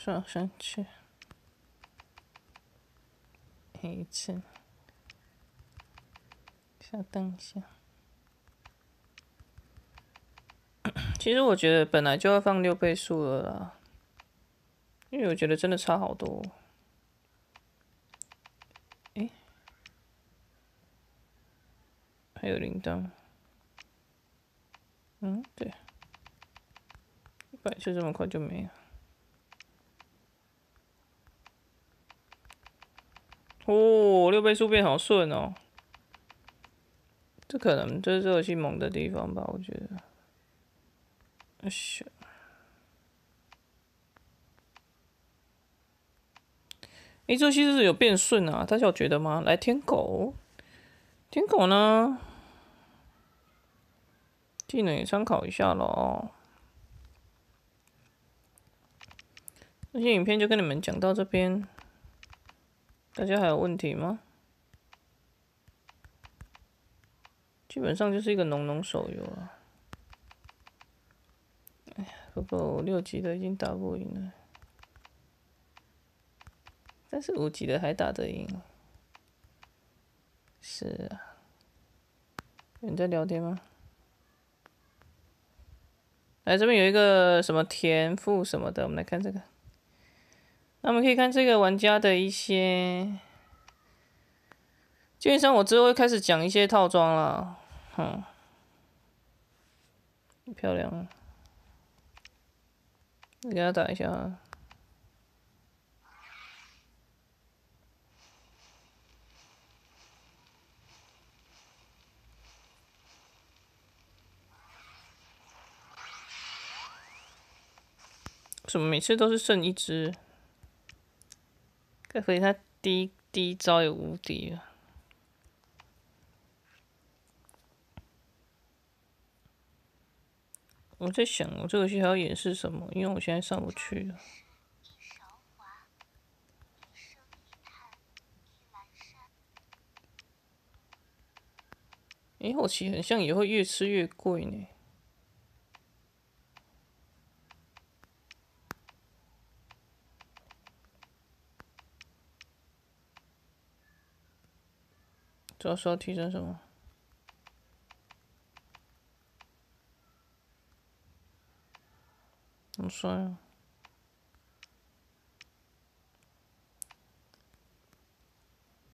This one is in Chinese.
算了，先去黑一次，稍等一下。其实我觉得本来就要放6倍速了啦，因为我觉得真的差好多。诶，还有铃铛。嗯，对，100次这么快就没了。哦，6倍速变好顺哦。这可能就是这游戏猛的地方吧，我觉得。哎呀，这游戏是不是有变顺啊？大家有觉得吗？来，天狗，天狗呢？技能也参考一下咯。这些影片就跟你们讲到这边，大家还有问题吗？基本上就是一个农手游啊。哎呀，不过我6级的已经打不赢了，但是5级的还打得赢。是啊，有人在聊天吗？来，这边有一个什么田赋什么的，我们来看这个。那我们可以看这个玩家的一些，基本上我之后会开始讲一些套装啦，漂亮，我给他打一下。为什么每次都是剩1只？该不会他第一招有无敌了？我在想，我这个游戏还要演示什么？因为我现在上不去了。后期很像也会越吃越贵呢。主要是要提升什么？很帅啊！